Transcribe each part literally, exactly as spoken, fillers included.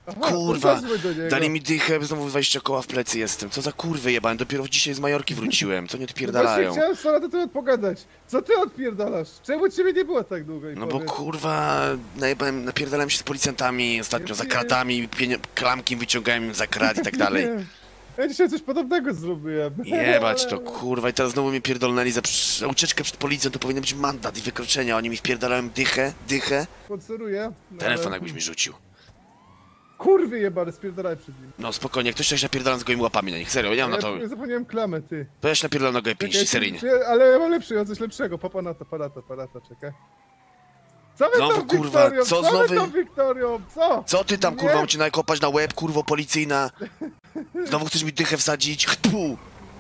Aha, Kurwa, do niego. dali mi dychę, znowu dwadzieścia koła w plecy jestem. Co za kurwy jebałem, dopiero dzisiaj z Majorki wróciłem. Co nie No odpierdalają? właśnie chciałem sobie na ten temat pogadać. Co ty odpierdalasz? Czemu ciebie nie było tak długo? No bo kurwa, najebałem, napierdalałem się z policjantami ostatnio za kratami, klamki wyciągałem za krat i tak dalej. Ja dzisiaj coś podobnego zrobiłem. Jebać to kurwa i teraz znowu mnie pierdolnęli za, za ucieczkę przed policją, to powinien być mandat i wykroczenia. Oni mi wpierdalałem dychę, dychę. Sponsoruję. No Telefon ale... jakbyś mi rzucił. Kurwy jebane, spierdalaj przed nim. No spokojnie, ktoś się napierdalam z gołymi łapami na nich, serio, ja mam na to... Ja zapomniałem klamę, ty. To ja się napierdalam na gołe pięści, seryjnie. Ale ja mam lepszy, ja coś lepszego. Papa na to, palata, palata, czekaj. Co wy Znowu, tam, kurwa, Wiktorią? co Co znowu? wy tam, Wiktorią? Co? Co ty tam Nie? kurwa, mam cię nakopać na łeb, kurwo policyjna? Znowu chcesz mi dychę wsadzić? Chpu!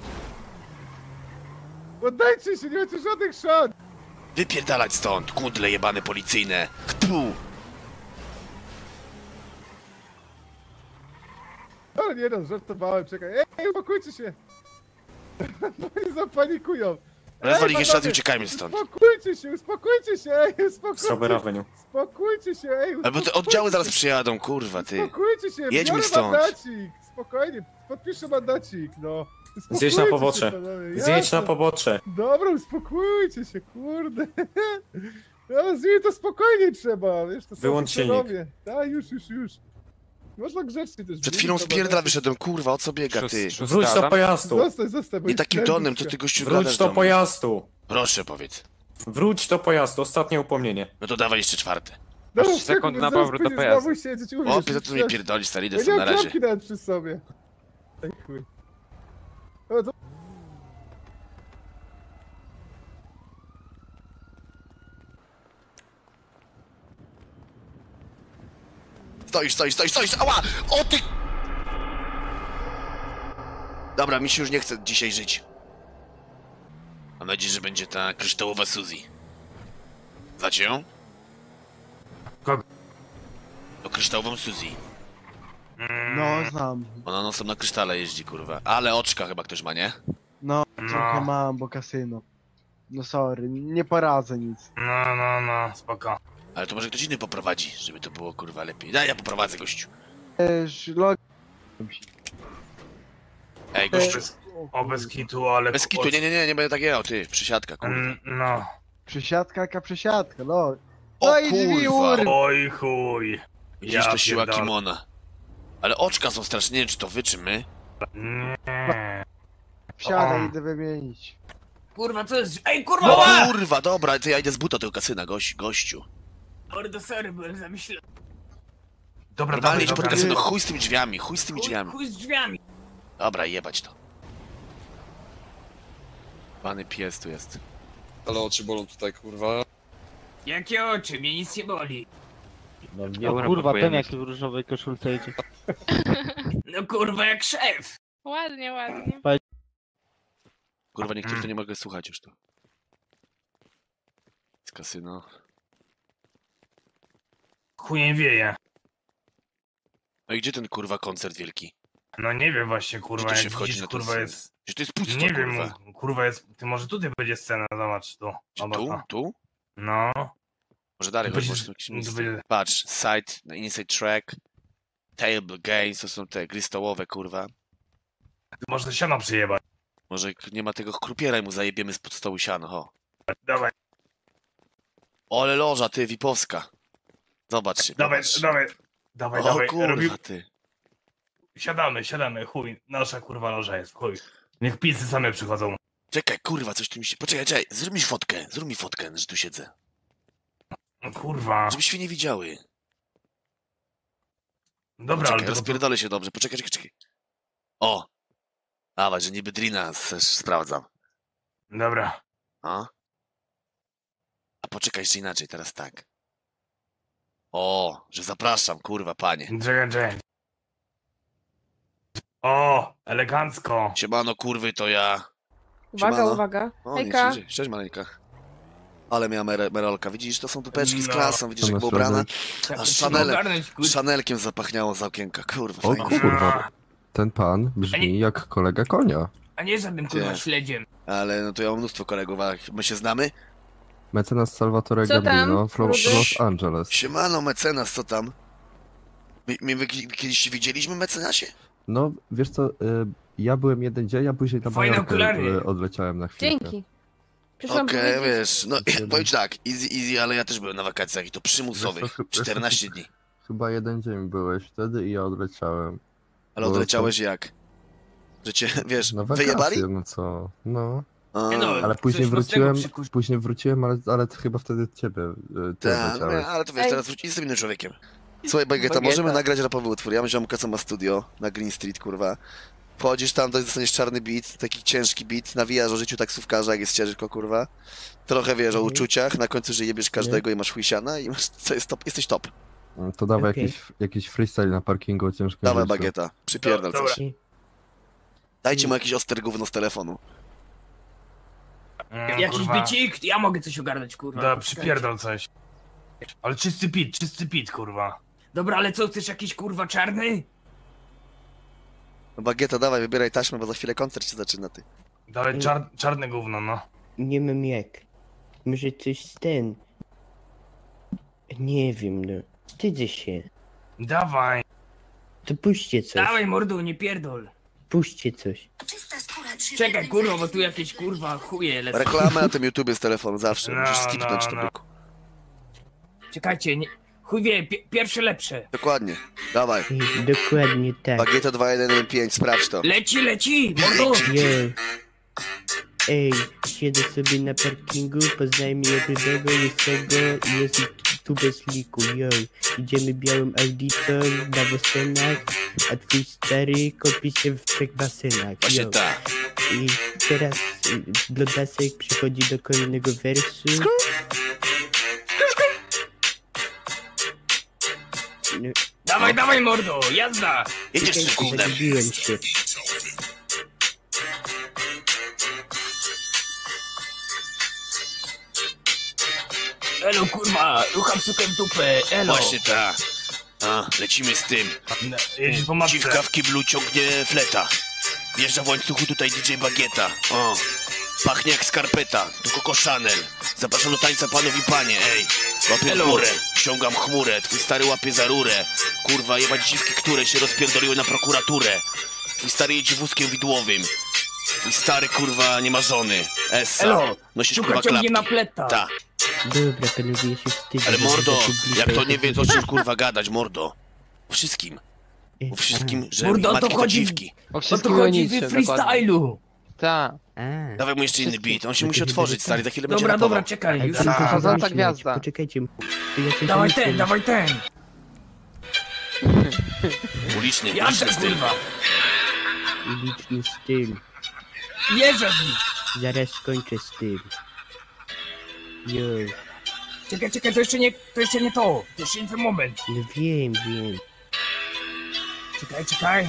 Oddajcie się, nie macie żadnych szans. Wypierdalać stąd, kundle jebane policyjne! Chpu! Ale nie no, żartowałem, czekaj. Ej, uspokójcie się. Oni zapanikują. Rozwal ich jeszcze raz i panowie, uciekajmy stąd. Uspokójcie się, uspokójcie się, ej, uspokójcie Sober Avenue. Spokójcie się, ej, Albo te uspokójcie oddziały zaraz się. przyjadą, kurwa ty. Uspokójcie się, Jedźmy biorę stąd. mandacik. Spokojnie, podpiszę mandacik, no. Zjedź na Uspokójcie pobocze. się, panowie, Zjedź jasne. na pobocze. Dobra, uspokójcie się, kurde. Ja z nimi to spokojnie trzeba, wiesz, to są Wyłącz silnik. oficerowie. Tak, już, już, już. Można grzecznie też. Przed chwilą z pierdla wyszedłem, kurwa, o co biega ty? Wróć do pojazdu. Zostań, zostań, bo Nie ich takim kręci tonem, co się. ty gościu Wróć gadasz do do mnie. pojazdu. Proszę powiedz. Wróć do pojazdu. Ostatnie upomnienie. No to dawaj jeszcze czwarte. Dobra, Masz sekund na zaraz powrót do pójdziesz pojazdu. znowu siedzieć, O, uwierz, ty to mnie pierdoli, stary, idę Ja stąd nie na mam razie. klamki nawet przy sobie. Ej, chuj. O, to... Stoisz, stoisz, stoisz, stoisz, ała! O ty! Dobra, mi się już nie chce dzisiaj żyć. Mam nadzieję, że będzie ta kryształowa Suzy. Znacie ją? Kogo? To kryształową Suzy. No, znam. Ona non stop na krysztale jeździ, kurwa. Ale oczka chyba ktoś ma, nie? No, No. trochę mam, bo kasyno. No sorry, nie poradzę nic. No, no, no, spoko. Ale to może ktoś inny poprowadzi, żeby to było, kurwa, lepiej. Daj, ja poprowadzę, gościu. Też log... Ej, O gościu. bez, o, bez kitu, ale... Bez kitu, nie, nie, nie, nie będę tak jechał, ty. Przysiadka, kurwa. Mm, No. Przesiadka, jaka przesiadka, no. O No i drzwi, kurwa! ur... Oj chuj. Widzisz, Ja to siła pierdolę. kimona. Ale oczka są strasznie, nie wiem, czy to wy, czy my? Nie. Wsiadaj, O. idę wymienić. Kurwa, co jest? Ej, kurwa! No ła! kurwa, dobra, to ja idę z buta tego kasyna, gość, gościu. Mordo, sorry, byłem zamyślony. Dobra, Normalnie dawaj, idź pod dobra. kasyno, chuj z tymi drzwiami, chuj z tymi Chuj, drzwiami. chuj z drzwiami. Dobra, jebać to. Pany pies tu jest. Ale oczy bolą tutaj, kurwa. Jakie oczy? Mnie nic nie boli. No, Dobra, kurwa, ten próbujemy. jak w różowej koszulce jedzie. No kurwa, jak szef. Ładnie, ładnie. Kurwa, niektórych to nie mogę słuchać już tu. Z kasyno. Chujem wieje. No i gdzie ten kurwa koncert wielki? No nie wiem właśnie, kurwa, Gdzie to się jak wchodzi widzisz, na tę kurwa scenę? jest... Gdzie to jest pusto, Nie kurwa? wiem, kurwa jest... Ty może tutaj będzie scena, zobacz, tu. Czy Zobacz, tu? no. Tu? No. Może dalej, To chodź, będzie- może jakieś to miejsce. będzie- Patrz, side, na inside track, table games, to są te gry stołowe, kurwa. Może siano przyjebać. Może nie ma tego krupiera i mu zajebiemy spod stołu siano, ho. Dawaj, Ole loża, ty, Wipowska. Zobaczcie, dawaj, zobacz. dawaj. Dawaj, O dawaj. kurwa, Robi... ty. Siadamy, siadamy, chuj. Nasza kurwa loża jest, chuj. Niech pisy same przychodzą. Czekaj, kurwa, coś tu mi się... Poczekaj, czekaj, zrób mi fotkę, zrób mi fotkę, że tu siedzę. No kurwa. Żeby świnie widziały. Dobra, Poczekaj, ale to... rozpierdolę się dobrze, poczekaj, czekaj, czekaj. O! Dawaj, że niby Drina też sprawdzam. Dobra. A? A poczekaj jeszcze inaczej, teraz tak. O, że zapraszam, kurwa, panie. Czekaj, czekaj. O, elegancko. Siemano, kurwy, to ja. Uwaga, Siemano. uwaga. O, Hejka. nie, cześć, cześć, maleńka. Ale miała mer Merolka, widzisz, to są dupeczki z No. klasą, widzisz, jak była ubrana. Tak, Aż trzeba Chanel, ogarnąć, kurwa. Chanelkiem zapachniało z okienka, kurwa, O fajnie. kurwa, ten pan A brzmi nie- jak kolega konia. A nie żadnym kurwa Nie. śledziem. Ale no to ja mam mnóstwo kolegów, a my się znamy? Mecenas Salvatore Co tam, Gambino, Flo- rudy? Los Angeles. Siemano, mecenas, co tam? My, my, my kiedyś się widzieliśmy, mecenasie? No, wiesz co, y, ja byłem jeden dzień, a później na Fajne Majorkę okulary. y, odleciałem na chwilę. Dzięki. Przyszłam Okej, powiedzieć- wiesz, no powiem ci tak, easy, easy, ale ja też byłem na wakacjach i to przymusowych, Wiesz co, wiesz co, czternaście dni. Chyba jeden dzień byłeś wtedy i ja odleciałem. Ale Bo odleciałeś jak? Że cię, wiesz, Na wyjebali? wakacje, no co, no. A, Nie no, Ale Coś później mocnego wróciłem, przykuś- później wróciłem, ale, ale chyba wtedy ciebie, y, ty tak, no, odleciałeś. ale to wiesz, Ej. teraz wróci, jestem innym człowiekiem. Słuchaj, Bagieta, Bagieta. możemy nagrać rapowy utwór. Ja mam ziomka, co ma studio na Green Street, kurwa. Wchodzisz tam, dostaniesz czarny beat, taki ciężki beat, nawijasz o życiu taksówkarza, jak jest ciężko, kurwa. Trochę wiesz o uczuciach, na końcu, że jebiesz każdego i masz chujsiana i masz, co jest top, jesteś top. No to dawaj Okej. jakiś, jakiś freestyle na parkingu o ciężkim Dawaj, życiu. Bagieta, przypierdol Dobra. coś. Dajcie mu jakiś oster gówno z telefonu. Mm, Jakiś kurwa. bicik? Ja mogę coś ogarnąć, kurwa. Da, Poczekajcie. przypierdol coś. Ale czysty pit, czysty pit, kurwa. Dobra, ale co, chcesz jakiś kurwa czarny? No Bagieta, dawaj, wybieraj taśmę, bo za chwilę koncert się zaczyna, ty. Dawaj czar czarne gówno, no. Nie wiem jak. Może coś z ten. Nie wiem, no. Wstydzę się. Dawaj. To puśćcie coś. Dawaj mordu, nie pierdol. Puśćcie coś. Czekaj, kurwa, bo tu jakieś kurwa chuje lecą. Reklamę na tym YouTubie z telefonu, zawsze. No, Musisz no, skipnąć to, no. byku. Czekajcie, nie... chuj wie, pi pierwsze lepsze. Dokładnie, dawaj. Ej, dokładnie tak. Bagieta dwa jeden pięć, sprawdź to. Leci, leci, mordo! Yo. Ej, siedzę sobie na parkingu, poznajmy jednego, łysego i jest tu bez liku, yo. Idziemy białym audicą na wosenach, a twój stary kopi się w trzech basenach, Właśnie yo. tak. I teraz y, Blodasek przychodzi do kolejnego wersu. No, Dawaj, dawaj mordo, jazda! Jedziesz z czekajcie, gównem. zagubiłem się. Elo kurwa, rucham sukę w dupę, elo! Właśnie tak. A, lecimy z tym. No, Jedziesz po matce. Dziwka w kiblu ciągnie fleta. Wjeżdża w łańcuchu tutaj D J Bagieta. O, pachnie jak skarpeta. To Coco Chanel. Zapraszam do tańca panów i panie, ej. Łapię w Hello. górę, ściągam chmurę. Twój stary łapie za rurę. Kurwa, jebać dziwki, które się rozpierdoliły na prokuraturę. Twój stary jedzie wózkiem widłowym. Twój stary, kurwa, nie ma żony. Essa. Elo, Nosisz, Szuka kurwa, ciągnie klapki. na pleta. Ta. Dobra, panowie, ja się wstydzę. Ale że mordo, za publikę jak to nie wie, to jest- czym kurwa gadać, mordo. O wszystkim. Ej, O wszystkim, że Mordo, o to matki to chodzi- dziwki. O O to wszystkim chodzi niczym, w freestylu! Tak. A, Dawaj mu jeszcze inny beat, on się No musi to otworzyć, chyba stary, za chwilę będzie Dobra, rapował. dobra, czekaj, Ej, już... to A, muszę chodząca wymyśleć. gwiazda. Poczekajcie, to ja coś Dawaj wymyślę. ten, dawaj ten! Uliczny, Jazda uliczny styl. kurwa! Liczny styl. Jeżdża z nich! Zaraz skończę styl. Jo, Czekaj, czekaj, to jeszcze nie, to jeszcze nie to! To jeszcze nie ten moment! no wiem, wiem. Czekaj, czekaj!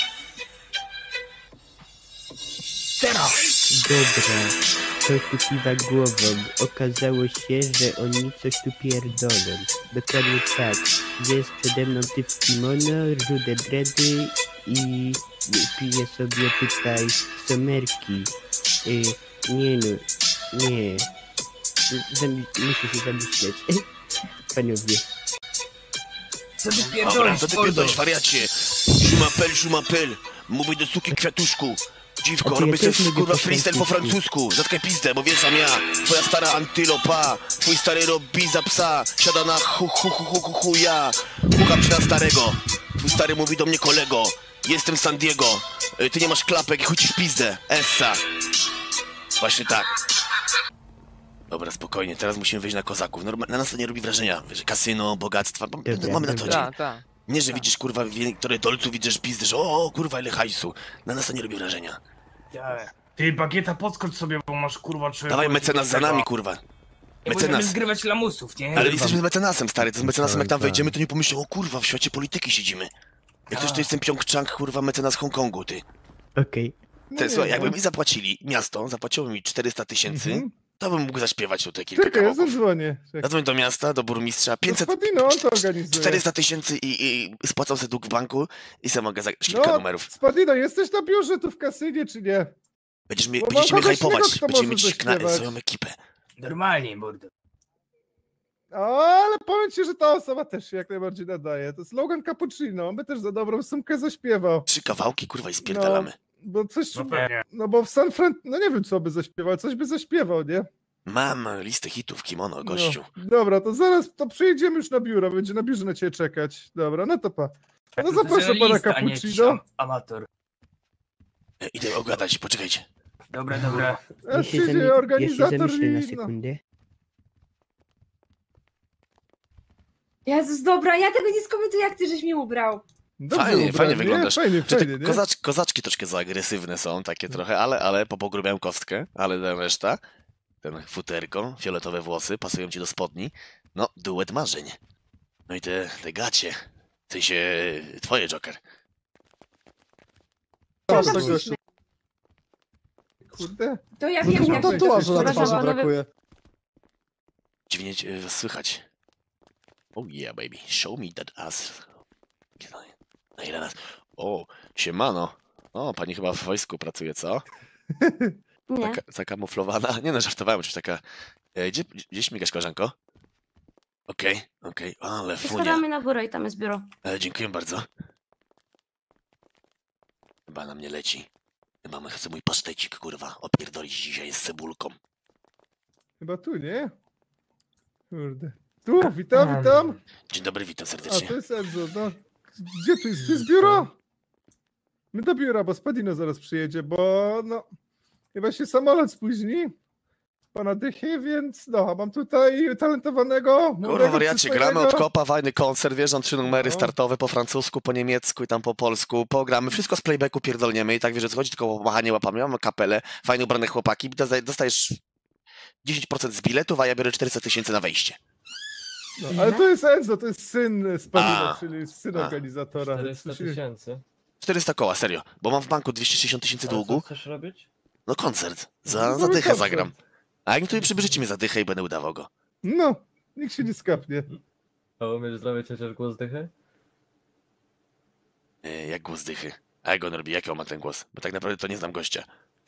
Teraz! Dobra, ktoś tu kiwa głową. Okazało się, że oni coś tu pierdolą. Dokładnie tak. Jest przede mną typ w kimono, rude dready i piję sobie tutaj somerki. Y, nie no, nie. Zam- muszę się zamyśleć. Panowie. Co ty Dobra, pierdolisz, to ty mordo? pierdolisz, wariacie. Żumapel, żumapel. Mówię do suki kwiatuszku. A Dziwko, ty ja robię też sobie lubię kurwa po freestyle po francusku. francusku. Zatkaj pizdę, bo wjeżdżam ja. Twoja stara antylopa. Twój stary robi za psa. Siada na hu hu hu hu hu hu ja. Pukam ci na starego. Twój stary mówi do mnie kolego. Jestem San Diego. Y, Ty nie masz klapek i chuj ci w pizdę. Essa. Właśnie tak. Dobra, spokojnie, teraz musimy wyjść na kozaków. Norma na nas to nie robi wrażenia, wiesz, kasyno, bogactwa, bo Dobra, mamy na co dobra. dzień. Tak, tak. Nie, że widzisz, kurwa, niektóre dolców, widzisz pizdy, że o, kurwa, ile hajsu. Na nas to nie robi wrażenia. Ty, Bagieta, podskocz sobie, bo masz kurwa człowiek. Dawaj mecenas za nami, kurwa. Nie możemy Mecenas. zgrywać lamusów, nie? Ale jesteśmy mecenasem, stary, to z mecenasem jak tam Tak, wejdziemy, to nie pomyślą, o kurwa, w świecie polityki siedzimy. Jak ktoś to jestem Pjongczang, kurwa, mecenas Hongkongu, ty. Okej. Te, słuchaj, jakby mi zapłacili, miasto, zapłaciło mi czterysta tysięcy, Mhm. to bym mógł zaśpiewać tutaj kilka Czekaj, ja kawałków. zadzwonię. Czekaj. Zadzwoń do miasta, do burmistrza, pięćset, Gospodino, on to organizuje. czterysta tysięcy i, i spłacam sobie dług w banku i sam mogę zagrać kilka No, numerów. Spadino, jesteś na biurze tu w kasynie, czy nie? Będziesz mnie, Bo mam będziecie mnie kogoś hypować, innego, kto będziemy może mieć kna- zaśpiewać. swoją ekipę. Normalnie, mordo. Ale powiem ci, że ta osoba też się jak najbardziej nadaje. To jest Logan Cappuccino, on by też za dobrą sumkę zaśpiewał. Trzy kawałki, kurwa, i spierdalamy. Bo coś, No pewnie. no bo w San Fran... No nie wiem, co by zaśpiewał, coś by zaśpiewał, nie? Mam listę hitów, kimono, gościu. No, dobra, to zaraz, to przyjedziemy już na biuro, będzie na biurze na ciebie czekać. Dobra, no to pa. No zapraszam pana List, a nie jakiś Cappuccino. am- Amator. E, Idę ogadać, poczekajcie. Dobra, dobra. A Ja się, przyjdzie zami- ja się organizator zamyślę na i... No. sekundę. Jezus, dobra, ja tego nie skomentuję, jak ty żeś mnie ubrał. Dobrze Fajnie, ubrany, fajnie nie? wyglądasz. Fajnie, Czy te fajnie, nie? kozacz, kozaczki troszkę za agresywne są, takie trochę, ale, ale po pogrubiałem kostkę, ale ten reszta, ten futerko, fioletowe włosy, pasują ci do spodni. No, duet marzeń. No i te, te gacie, w sensie twoje, Joker. O, Tak, tego- śmieszne. Kurde. To jak No ja to miałam tatuażu na Przepraszam, twarzy panowie- brakuje. Dziwnie cię was słychać. Oh yeah, baby, show me that ass. Na ile nas? O, siemano. O, pani chyba w wojsku pracuje, co? Nie. Taka, zakamuflowana? Nie no, żartowałem, coś taka... E, gdzie, gdzie śmigasz, koleżanko? Okej, okej, ale funia. Spadamy na górę i tam jest biuro. E, dziękuję bardzo. Chyba na mnie leci. Chyba my chce mój pasztecik, kurwa, opierdolić dzisiaj z cebulką. Chyba tu, nie? Kurde. Tu, witam, witam. Dzień dobry, witam A, serdecznie. to jest Enzo, no. Gdzie tu jest? Tu jest biuro? My do biura, bo Spadino zaraz przyjedzie, bo no... Chyba się samolot spóźni. Pana dychy, więc no, mam tutaj talentowanego... Kurwa, młodego, wariacie, gramy przystojnego. od kopa, fajny koncert, wjeżdżam trzy numery No. startowe po francusku, po niemiecku i tam po polsku, pogramy, wszystko z playbacku pierdolniemy i tak wiesz, że chodzi tylko o pomachanie łapami, mamy kapelę, fajnie ubrane chłopaki, dosta- dostajesz dziesięć procent z biletów, a ja biorę czterysta tysięcy na wejście. No, ale to jest Enzo, to jest syn Spadino, A. czyli syn A. organizatora. czterysta tysięcy. czterysta koła, serio, bo mam w banku dwieście sześćdziesiąt tysięcy długu, chcesz robić? no koncert, No, za, za zrobię dychę koncert. zagram. A jak mi tutaj przybliżycie mnie za dychę i będę udawał go. No, nikt się nie skapnie. A umiesz zrobić chociaż głos dychy? E, jak głos dychy? A jak on robi, jaki on ma ten głos? Bo tak naprawdę to nie znam gościa.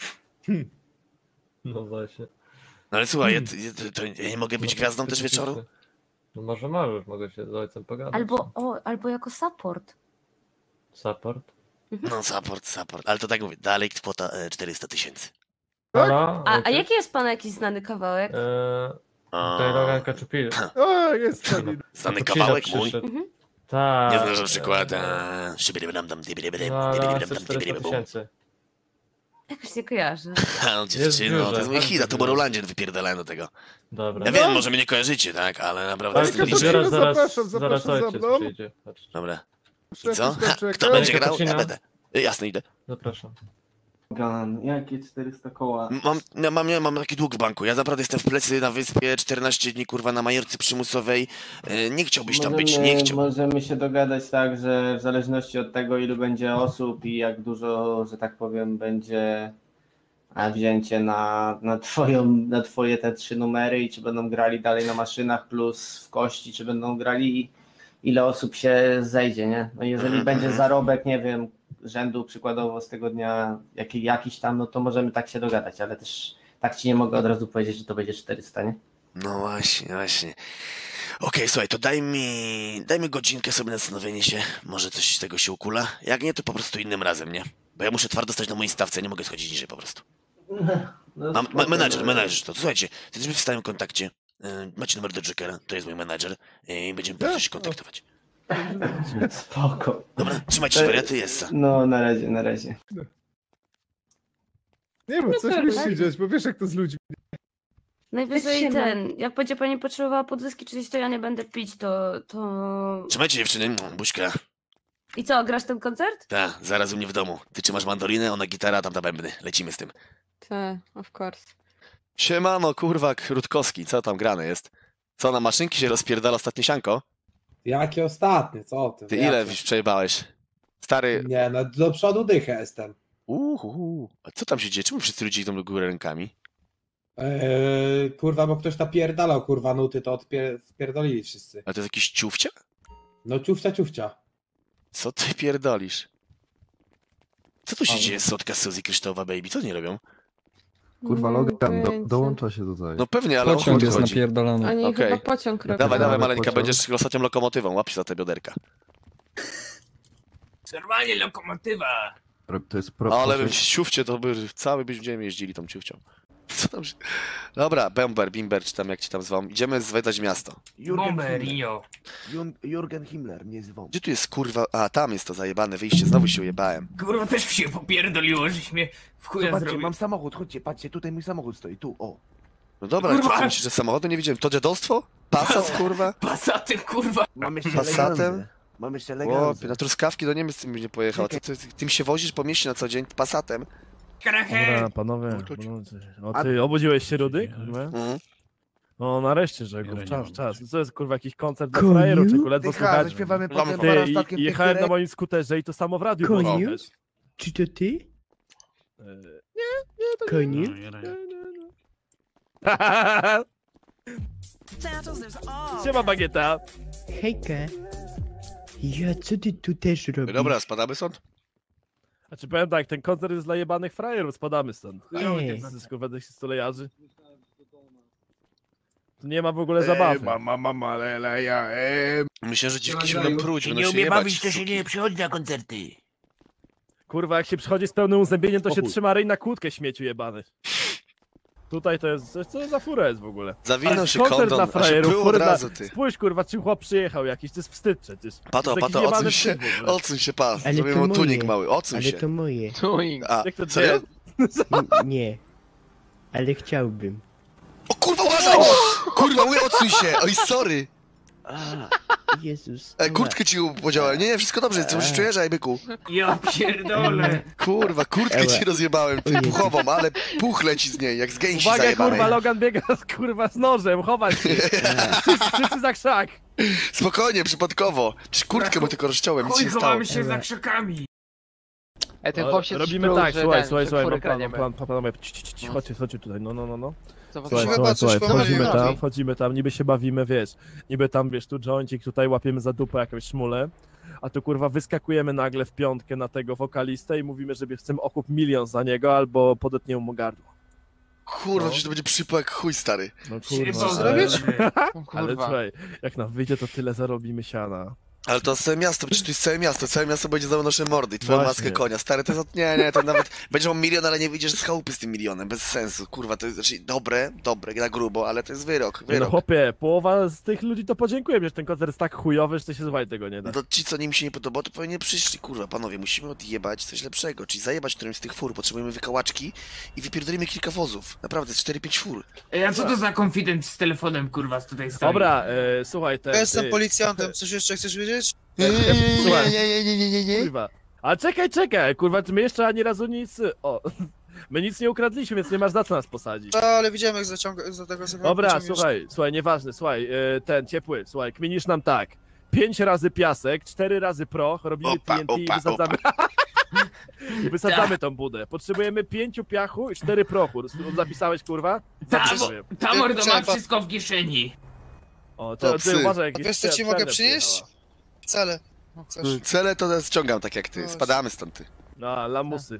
No właśnie. No ale słuchaj, ja, ja, to ja nie mogę być gwiazdą też wieczoru? No może możesz, mogę się z ojcem pogadać. Albo, o, albo jako support. Support. No support, support, ale to tak mówię, dalej kwota e, czterysta tysięcy. Tak? Halo? A, a Ojciec? jaki jest pana jakiś znany kawałek? Eee, A, tutaj Logan Kaczupil. O, jest Spadino. Znany kawałek mój. Tak. Nie znasz na przykład. eee, e, szybidibidam-dam, dibidibidam, No ale dibidibidam, chcę czterysta dibidibidam. tysięcy. Jakoś nie kojarzę. Ha, Jest dziewczyno, biurze, to jest mój bardzo hit, a to biurze. Borulandzie wypierdalałem do tego. Dobra. Ja wiem, może mnie nie kojarzycie, tak, ale naprawdę Ale jestem to liczny. liczny. zaraz, zaraz, Zapraszam, zaraz zapraszam za ojciec mną. przyjdzie. Chodź. Dobra. I Szef co? już tam Ha, czeka. kto będzie grał? Kapucino. Ja będę. Y, Jasne, idę. Zapraszam. Gan, jakie czterysta koła? Mam, ja mam, nie, mam taki dług w banku. Ja naprawdę jestem w plecy na wyspie, czternaście dni kurwa na majorce przymusowej. E, Nie chciałbyś tam być, nie chciał. Możemy się dogadać tak, że w zależności od tego, ilu będzie osób i jak dużo, że tak powiem, będzie a wzięcie na, na, twoją, na twoje te trzy numery i czy będą grali dalej na maszynach plus w kości, czy będą grali ile osób się zejdzie, nie? No jeżeli Mhm, będzie mhm. zarobek, nie wiem, rzędu przykładowo z tego dnia jaki, jakiś tam, no to możemy tak się dogadać, ale też tak ci nie mogę od razu powiedzieć, że to będzie czterysta, nie? No właśnie, właśnie. Okej, słuchaj, to daj mi, daj mi godzinkę sobie na zastanowienie się. Może coś z tego się ukula. Jak nie, to po prostu innym razem, nie? Bo ja muszę twardo stać na mojej stawce, nie mogę schodzić niżej po prostu. No, Mam spoko, me- menadżer, no. menadżer to. Słuchajcie, jesteśmy w stałym kontakcie. Y, Macie numer do Jokera, to jest mój menadżer. y, I będziemy po prostu się kontaktować. Spoko. Dobra, trzymajcie się, wariaty, jest. No, na razie, na razie. Nie wiem, coś to musi tak. się dziać, bo wiesz jak to z ludźmi. Najwyżej Wytrzymam. ten, jak będzie pani potrzebowała podwyski czy coś, to ja nie będę pić, to... to... Trzymajcie dziewczyny, mm, buźka. I co, grasz ten koncert? Ta, zaraz u mnie w domu. Ty trzymasz mandolinę, ona gitara, tam ta bębny. Lecimy z tym. Tak, of course. Siemano, kurwa, Rutkowski, co tam grane jest? Co, na maszynki się rozpierdala ostatnie sianko? Jakie ostatnie, co ty? Ty Jakie? ile już przejebałeś? Stary, Nie, no do przodu dychę jestem. uhu, a co tam się dzieje? Czemu wszyscy ludzie idą do góry rękami? Eee, kurwa, bo ktoś napierdalał, kurwa, nuty, to odpier- spierdolili wszyscy. A to jest jakiś ciufcia? No ciufcia, ciufcia. Co ty pierdolisz? Co tu się Ale- dzieje, Sotka, Suzy, Kryształowa Baby? Co oni robią? Kurwa, Nie mam Logan, do, pojęcia. dołącza się tutaj. No pewnie, ale o Pociąg chuj jest chodzi. napierdolony. Oni Okej. chyba pociąg robią. Dawaj, dawaj, Dobra, maleńka, pociąg. będziesz ostatnią lokomotywą, łap się za te bioderka. Normalnie lokomotywa. Pro- To jest pro, Ale proszę- bym ciufcie, to by cały byś dzień jeździli tą ciufcią. Co tam się... Dobra, Bember, Bimber, czy tam jak ci tam zwą. Idziemy zwiedzać miasto. Bomberinho. Jurgen Himmler mnie zwał. Gdzie tu jest kurwa... A, tam jest to zajebane wyjście, znowu się ujebałem. Kurwa, też się popierdoliło, żeś mnie w chuja Zobaczcie, zrobił. mam samochód, chodźcie, patrzcie, tutaj mój samochód stoi, tu, o. No dobra, Kurwa! co ty myślisz, że samochodu nie widziałem? To dziadostwo? Passat, kurwa? Passatem, kurwa. Mam jeszcze Passatem? elegancję. Mam jeszcze Chłopie, elegancję. na truskawki do Niemiec tym nie pojechał. Ty, ty, ty, tym się wozisz po mieście na co dzień Passatem? Krachę. panowie, No to- panowie. O, ty obudziłeś się, Rudy? Kurwa? Mhm. No nareszcie, Żegów, czas, czas. Co jest kurwa jakiś koncert dla Koniu? frajerów, czy ledwo Dycha, słychać? zaśpiewamy Mamy potem Ty, Ty, parastatkiem i- jechałem na piękny moim skuterze i to samo w radiu było Koniu? też. Czy to ty? E, Nie, nie, to Koniu? nie. nie, nie, nie. Siema, Bagieta. Hejka. Ja, co ty tu też robisz? Dobra, spadamy stąd? Znaczy powiem tak, ten koncert jest dla jebanych frajerów, spadamy stąd. Ej. Z kurwa się stulejarzy. Tu nie ma w ogóle zabawy. Mama, mama, lele, ja, em. Myślę, że dziwki się będą pruć, Nie będą się umie jebać. bawić, to się nie przychodzi na koncerty. Kurwa, jak się przychodzi z pełnym uzębieniem, to się O chuj. trzyma ryj na kłódkę, śmieciu jebany. Tutaj to jest, co to za fura jest w ogóle? Zawinął Ale się koncert kondon, dla a się frajerów, pruł fury od dla... razu, ty. Spójrz kurwa, czym chłop przyjechał jakiś, to jest wstyd przecież. Pato, To jest pato, jakiś odsuń jebany się, wstyd w ogóle. odsuń się, pa. Ale Zrobię to mu moje. tunik mały, odsuń Ale się. to moje. A, Jak to serio? nie? N- nie. Ale chciałbym. O kurwa, uważaj! Kurwa, mówię, odsuń się! Oj, sorry! Jezus. E, kurtkę ci podziałałem. Nie, nie, wszystko dobrze, co już czujesz, aj byku? Ja pierdolę. Kurwa, kurtkę Ewa. ci rozjebałem, ty O Jezu. puchową, ale puch leci z niej, jak z gęsi Uwaga, zajebanej. kurwa, Logan biega z, kurwa z nożem, chować się. Wszyscy, wszyscy za krzak. Spokojnie, przypadkowo. Przecież kurtkę mu tylko rozciąłem, nic się Chuj, nie stało. chowamy się za krzakami. Ej, ten O, chłop się robimy sprół, tak, że słuchaj, ten, słuchaj, że słuchaj, fury mam plan, mam kradniemy. plan, plan, panowie, Cii, cii, cii, chodźcie, chodźcie tutaj, no, no, no, no. Zobaczymy. Słuchaj, słuchaj, słuchaj, wchodzimy tam, wchodzimy tam, niby się bawimy, wiesz, niby tam, wiesz, tu jointik, tutaj łapiemy za dupę jakąś szmulę, a tu kurwa wyskakujemy nagle w piątkę na tego wokalistę i mówimy, że chcemy okup milion za niego albo podetniemy mu gardło. Kurwa, No. przecież to będzie przypał jak chuj, stary. No Się kurwa, zrobić? ale słuchaj, jak nam wyjdzie, to tyle zarobimy siana. Ale to całe miasto, przecież to jest całe miasto, całe miasto będzie za nasze mordy i twoją Właśnie. maskę konia. Stary, to jest, nie, nie, to nawet, będziesz miał milion, ale nie wyjdziesz z chałupy z tym milionem, bez sensu. Kurwa, to jest, znaczy, dobre, dobre, na grubo, ale to jest wyrok, Nie no wyrok. chłopie, połowa z tych ludzi to podziękuję, że ten koncert jest tak chujowy, że to się słuchaj tego nie da. No to ci, co nim się nie podobało, to pewnie przyszli, kurwa, panowie, musimy odjebać coś lepszego, czyli zajebać którymś z tych fur, potrzebujemy wykałaczki i wypierdolimy kilka wozów, naprawdę, cztery pięć fur. Ej, a co to za konfident z telefonem, kurwa, z tutaj stoi? Dobra, e, słuchaj, ten, Ja jestem ty, policjantem, coś jeszcze chcesz wiedzieć? Nie, nie, Słuchaj. nie, nie, nie, nie, nie, nie. Kurwa. A czekaj, czekaj, kurwa, my jeszcze ani razu nic, o, my nic nie ukradliśmy, więc nie masz za co nas posadzić. A, ale widziałem jak zaciąga, za tego zaciąga. Dobra, słuchaj, słuchaj, nieważne, słuchaj, e, ten, ciepły, słuchaj, kminisz nam tak, pięć razy piasek, cztery razy proch, robimy Opa, T N T i opa, wysadzamy... I wysadzamy tą budę. Potrzebujemy pięciu piachu i cztery prochu. Zapisałeś, kurwa? Ta, Zapisuję. ta mordo ma Trzeba. wszystko w kieszeni. O, To to, psy. ty uważaj, A jakieś wiesz co ci czerwne mogę przynieść? przyjechała. Cele. Chcesz? Cele to ściągam tak jak ty, spadamy stąd, ty. No, lamusy.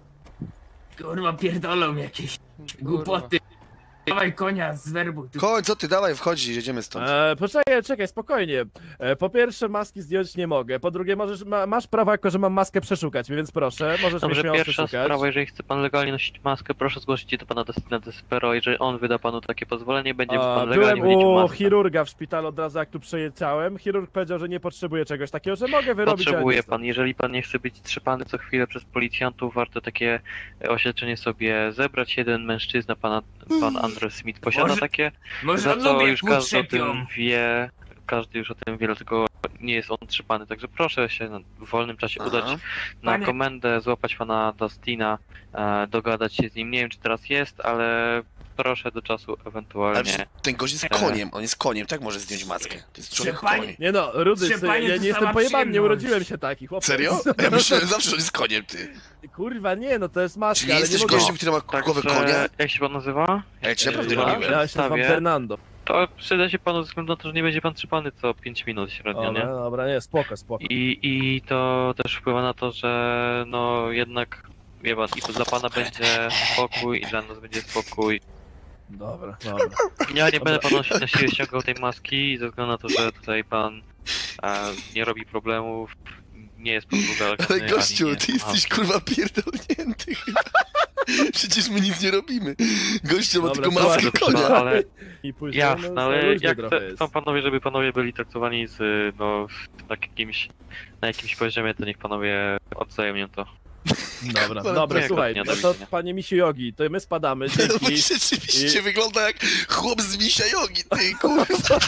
Kurwa, pierdolą jakieś głupoty. Dawaj konia z werbu. Tu. Koń, co ty, dawaj, wchodź, jedziemy stąd. E, poczekaj, czekaj, spokojnie. E, po pierwsze, maski zdjąć nie mogę. Po drugie, możesz, ma, masz prawo, jako że mam maskę, przeszukać, więc proszę, możesz mnie Dobrze, śmiało pierwsza przeszukać. sprawa, jeżeli chce pan legalnie nosić maskę, proszę zgłosić je do pana Destina Despero. Jeżeli on wyda panu takie pozwolenie, będzie A, pan legalnie byłem chodzić w u masce. chirurga w szpitalu od razu, jak tu przyjechałem. Chirurg powiedział, że nie potrzebuje czegoś takiego, że mogę wyrobić. ale Potrzebuje nie chcę. pan, jeżeli pan nie chce być trzepany co chwilę przez policjantów, warto takie e, oświadczenie sobie zebrać. Jeden mężczyzna, pana, pan Andrew Smith posiada Może- takie, może za on co lubi, już jak każdy o utrzepią. tym wie, każdy już o tym wie, dlatego nie jest on trzepany, także proszę się w wolnym czasie udać Aha. na Panie- komendę, złapać pana Dustina, e, dogadać się z nim, nie wiem czy teraz jest, ale proszę do czasu Ale ewentualnie. przecież ten gość jest E, koniem, on jest koniem, tak może zdjąć maskę. To jest człowiek Trzepanie- koń. Nie no, Rudy, Trzepanie ja to nie jestem sama pojebany, nie przyjemność. urodziłem się taki, chłopie. Serio? Ja myślałem zawsze, że on jest koniem, ty. Kurwa, nie, no to jest maska, Czy nie ale jesteś nie mogę... gościem, który ma głowę Także, konia? jak się pan nazywa? Ja cię naprawdę Ja, lubiłem. ja się nazywam Stawię. Fernando. To przyda się panu ze względu na to, że nie będzie pan trzepany co pięć minut średnio, nie? Dobra, dobra, nie, spoko, spoko. I, I to też wpływa na to, że no jednak wie pan, i dla pana będzie spokój, i dla nas będzie spokój. Dobra, dobra. Ja nie Dobra. będę panu na siłę ściągał tej maski, ze względu na to, że tutaj pan e, nie robi problemów, nie jest pan vulgarny. Ale gościu, ani nie ty jest jesteś pan- kurwa pierdolnięty chyba. Przecież my nic nie robimy. Gościu ma Dobra, tylko maskę słuchaj, konia. No, ale I później, jasne, no, ale luźnie jak trochę chce- jest. chcą panowie, żeby panowie byli traktowani z, no, tak jakimś, na jakimś poziomie, to niech panowie odwzajemnią to. Dobra, Ale dobra, nie, słuchaj, nie, no do to widzenia. panie Misiu Jogi, to my spadamy, No dzięki. rzeczywiście I- wygląda jak chłop z misia jogi, ty kurwa.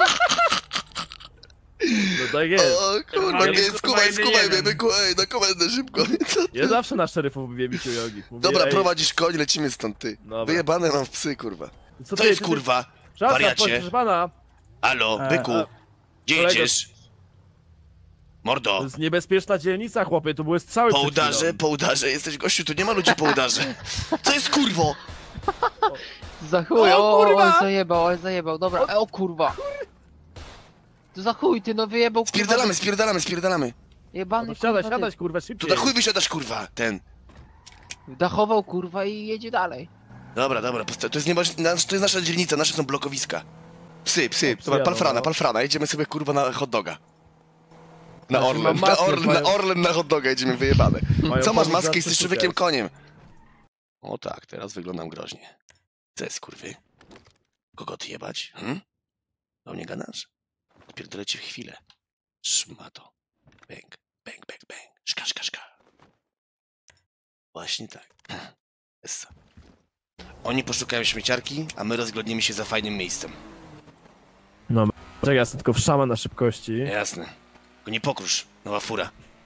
No tak jest. O kurwa, Ja- nie, skumaj, skumaj mnie, byku, ej, na komendę szybko. Co ty? Ja zawsze na szeryfów mówię Misiu Jogi. Mówię, Dobra, ej, prowadzisz koń, lecimy stąd, ty. Dobra. Wyjebane mam w psy, kurwa. Co Co ty- jest ty- kurwa? Przepraszam, Wariacie? proszę pana. Halo, E, byku, a- gdzie kolego- jedziesz? To Mordo, jest niebezpieczna dzielnica, chłopie, tu były strzały po przed udarze, chwilą. po udarze, jesteś gościu, tu nie ma ludzi po udarze. Co jest kurwo? Za chuj, O, o, o, kurwa! o, zajebał, o, zajebał, dobra, o, o kurwa. To za chuj, ty no wyjebał, kurwa. Spierdalamy, spierdalamy, spierdalamy. Jebany, No siadaj, kurwa, siadać, ty. kurwa, Tu szybciej. na chuj wysiadasz, kurwa, ten. Dachował, kurwa, i jedzie dalej. Dobra, dobra, posta- to jest, nie, nasz- to jest nasza dzielnica, nasze są blokowiska. Psy, psy, O, dobra, psy, palfrana, no. palfrana, jedziemy sobie kurwa na hot doga. Na Znaczy, Orlen, mam na maskę, Orlen, na mają- Orlen, na hot doga jedziemy wyjebane. Mają Co masz pomóc maskę, nas jesteś przeszukać. człowiekiem koniem. O tak, teraz wyglądam groźnie. Co jest kurwy? Kogo ty jebać? Hm? Do mnie gadasz? Pierdolę ci w chwilę. Szmato. Bęk, bęk, bęk, bęk. Szka, szka, szka. Właśnie tak. Essa. Oni poszukają śmieciarki, a my rozglądniemy się za fajnym miejscem. No, czekaj, ja tylko wszamę na szybkości. Jasne. Tylko nie pokrusz, nowa fura.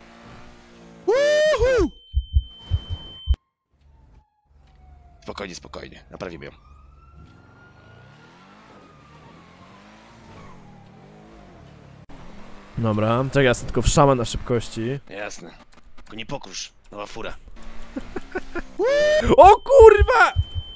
Spokojnie, spokojnie. Naprawimy ją. Dobra, czekaj, ja tylko wszamę na szybkości. Jasne. Tylko nie pokrusz, nowa fura. O kurwa!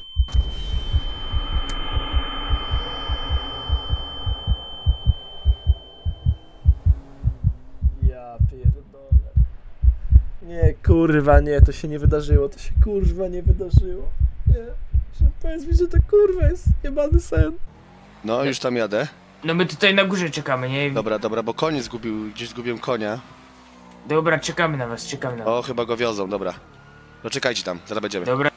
Ja pierdolę. Nie, kurwa, nie, to się nie wydarzyło, to się kurwa nie wydarzyło. Nie, że powiedz mi, że to kurwa jest jebany sen. No, już tam jadę. No my tutaj na górze czekamy, nie? Dobra, dobra, bo koń zgubił, gdzieś zgubiłem konia. Dobra, czekamy na was, czekamy na was. O, chyba go wiozą, dobra. No czekajcie tam, zaraz będziemy. Dobra.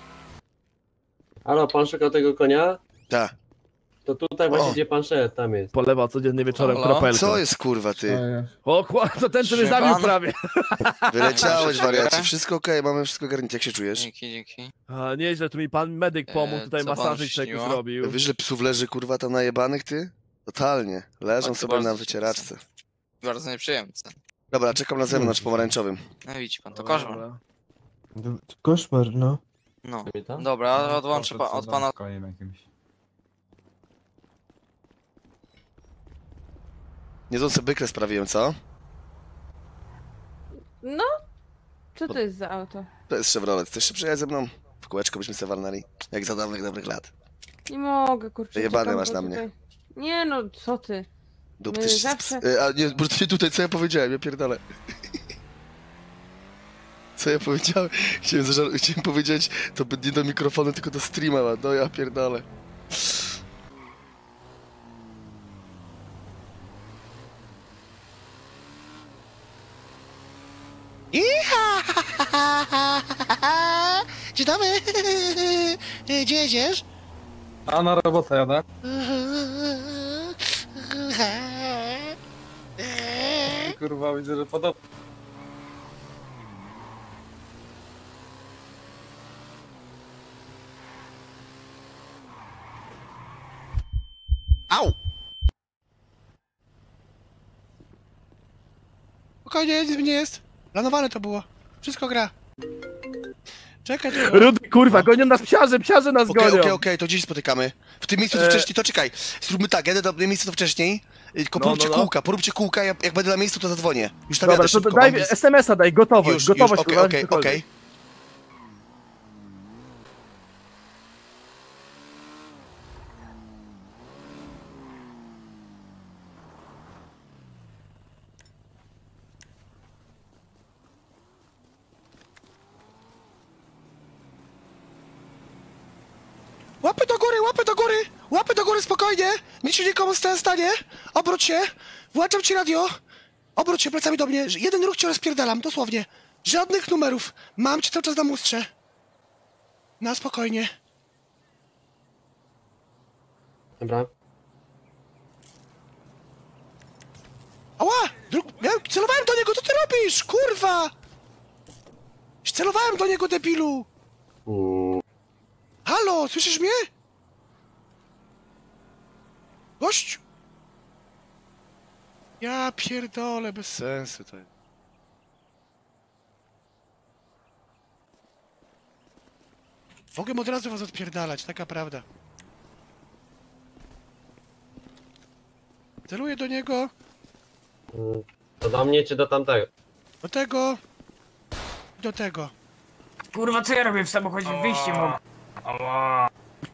Halo, pan szukał tego konia? Tak. To tutaj właśnie, gdzie pan szedł, tam jest. Polewa codziennie wieczorem Halo? kropelką. Co jest kurwa ty? O chła, to ten, który Szymon? zabił prawie. Wyleciałeś wariacie, wszystko okej, mamy wszystko garnięte, jak się czujesz? Dzięki, dzięki. A, nieźle, tu mi pan medyk pomógł, E, tutaj co panu masażyk się człowieku śniło? zrobił. Wiesz, że psów leży kurwa tam najebanych ty? Totalnie. Leżą Bardzo, sobie bardzo na się wycieraczce. Bardzo nieprzyjemne. Dobra, czekam na zewnątrz pomarańczowym. No widzi pan, to koszmar. Koszmar, no. No. Dobra, odłączę pa od pana. Niezłą sobie bykrę sprawiłem, co? No? Co to jest za auto? To jest Chevrolet. Chcesz się przyjechać ze mną? W kółeczko byśmy sobie walnęli. Jak za dawnych, dobrych lat. Nie mogę, kurczę. Wyjebane czekam, masz bo na mnie. tutaj- Nie no, co ty? Dup, My ty się... zawsze... E, A nie, bo to nie tutaj, co ja powiedziałem, ja pierdolę. Co ja powiedziałem? Chciałem, zażar... Chciałem powiedzieć, to by nie do mikrofonu, tylko do streama, no ja pierdolę. Dzień dobry. Gdzie jedziesz? A na robotę jadę. Kurwa, widzę, że podobnie. Au! Spokojnie, nic mi nie jest. Planowane to było. Wszystko gra. Czekaj, tylko. Rudy, kurwa, gonią nas psiarze, psiarze nas Okej, gonią. okej, okej, to gdzieś spotykamy. W tym miejscu to E. wcześniej, to czekaj. Zróbmy tak, jadę do miejsca to wcześniej. Tylko No, poróbcie no, no. kółka, poróbcie kółka, jak, jak będę na miejscu to zadzwonię. Już tam Dobra, jadę to szybko. daj mam list- es em es a, daj, gotowość, Już, gotowość, już, okej, kurwa, okej, cokolwiek. okej. Łapy do góry, łapy do góry! Łapy do góry, spokojnie! Nic się nikomu sta- stanie! Obróć się! Włączam ci radio! Obróć się plecami do mnie! Jeden ruch cię rozpierdalam, dosłownie! Żadnych numerów! Mam cię cały czas na mustrze! Na spokojnie. Dobra. Ała! Dru- ja celowałem do niego, co ty robisz? Kurwa! Celowałem do niego, debilu! Mm. Halo, słyszysz mnie? Gość! Ja pierdolę, bez sensu to jest. Mogłem od razu was odpierdalać, taka prawda. Celuję do niego, Mm. To do mnie czy do tamtego? do tego, do tego. Kurwa, co ja robię w samochodzie? Wyjście mam. Ała.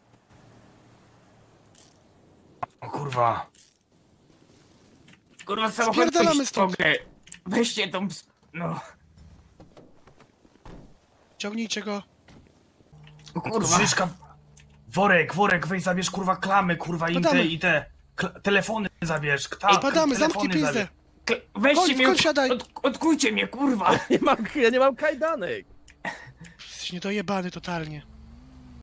O kurwa. Kurwa, z samochodu Spierdalamy wyjść stąd. mogę. Weźcie tą... ps- no. Ciągnijcie go. O kurwa. Krzyżka. Worek, worek, weź zabierz kurwa klamy, kurwa i te, Padamy. i te. Kla- telefony zabierz. Ta, Ej, padamy, zamknij telefony pizdę. zabierz. Weźcie Koń, mnie, koń, od, siadaj. od, odkujcie mnie, kurwa. Nie mam, ja nie mam kajdanek. Jesteś niedojebany totalnie.